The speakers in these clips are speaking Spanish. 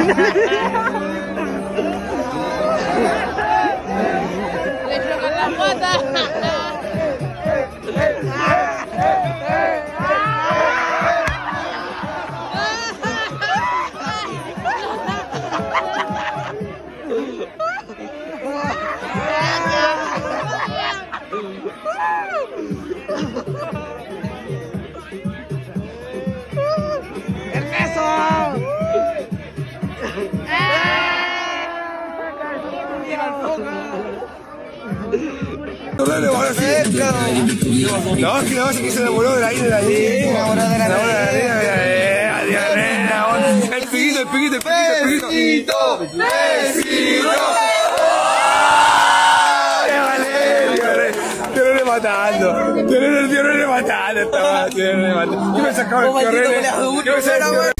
chocan las patas. No, es que la base que se enamoró de la isla de la niña. El piquito, el piquito, el piquito, el piquito. ¡Besito! Te matando. Te matando. Yo me sacaba el correo. Yo me sacaba.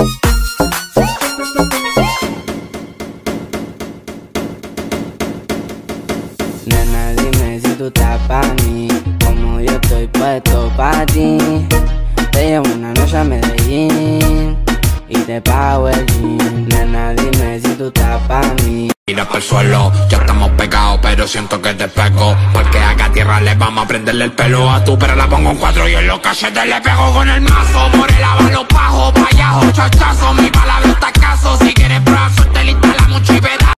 Nena, dime si tú estás pa' mí, como yo estoy puesto pa' ti. Te llevo una noche a Medellín y te pago el jean. Nena, dime si tú estás pa' mí. Mira pa'l suelo, ya estamos pegados, pero siento que te pego. Porque acá tierra le vamos a prenderle el pelo a tu, pero la pongo en 4 y en los cachetes le pego con el mazo. Por el lava los bajos, payajo, chachazo, mi palabra está escaso. Si quieres prueba, suerte, lista la mucho y peda.